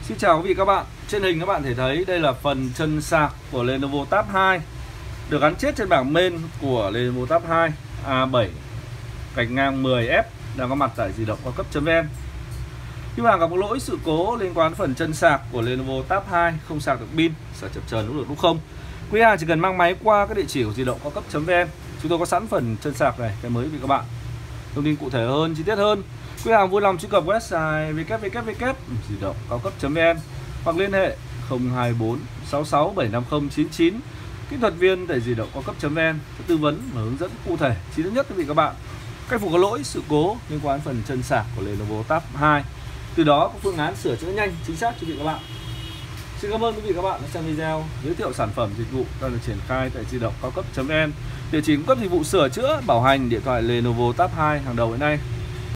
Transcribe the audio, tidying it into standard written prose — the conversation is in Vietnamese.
Xin chào quý vị các bạn. Trên hình các bạn thể thấy đây là phần chân sạc của Lenovo Tab 2 được gắn chết trên bảng main của Lenovo Tab 2 A7 cạnh ngang 10F đang có mặt tại di động cao cấp.vn. Khi bạn gặp một lỗi sự cố liên quan đến phần chân sạc của Lenovo Tab 2 không sạc được pin, sợ chập chờn lúc được lúc không, quý hàng chỉ cần mang máy qua các địa chỉ của di động cao cấp.vn. Chúng tôi có sẵn phần chân sạc này, cái mới với các bạn. Thông tin cụ thể hơn, chi tiết hơn, quý hàng vui lòng truy cập website www.diđộngcao cấp.vn hoặc liên hệ 024 66 750 99. Kỹ thuật viên tại di động cao cấp.vn sẽ tư vấn và hướng dẫn cụ thể chi tiết nhất quý vị các bạn cách phục có lỗi sự cố liên quan đến phần chân sạc của Lenovo Tab 2. Từ đó có phương án sửa chữa nhanh chính xác cho quý vị các bạn. Xin cảm ơn quý vị các bạn đã xem video giới thiệu sản phẩm dịch vụ đang được triển khai tại di động cao cấp.vn. Địa chỉ cung cấp dịch vụ sửa chữa, bảo hành điện thoại Lenovo Tab 2 hàng đầu hiện nay.